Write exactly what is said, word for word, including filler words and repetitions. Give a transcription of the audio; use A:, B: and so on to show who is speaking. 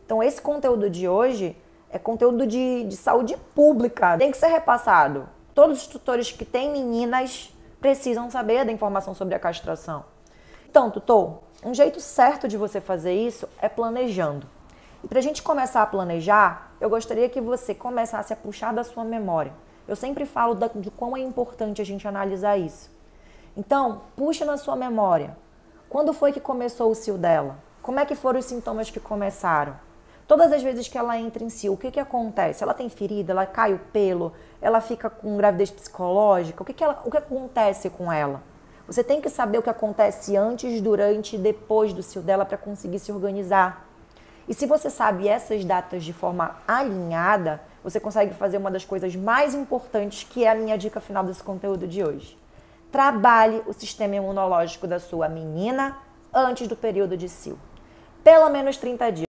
A: Então esse conteúdo de hoje é conteúdo de, de saúde pública, tem que ser repassado. Todos os tutores que têm meninas precisam saber da informação sobre a castração. Então, tutor, um jeito certo de você fazer isso é planejando. E para a gente começar a planejar, eu gostaria que você começasse a puxar da sua memória. Eu sempre falo da, de quão é importante a gente analisar isso. Então, puxa na sua memória. Quando foi que começou o cio dela? Como é que foram os sintomas que começaram? Todas as vezes que ela entra em cio, o que que acontece? Ela tem ferida, ela cai o pelo, ela fica com gravidez psicológica, o que que, ela, o que acontece com ela? Você tem que saber o que acontece antes, durante e depois do cio dela para conseguir se organizar. E se você sabe essas datas de forma alinhada, você consegue fazer uma das coisas mais importantes, que é a minha dica final desse conteúdo de hoje. Trabalhe o sistema imunológico da sua menina antes do período de cio. Pelo menos trinta dias.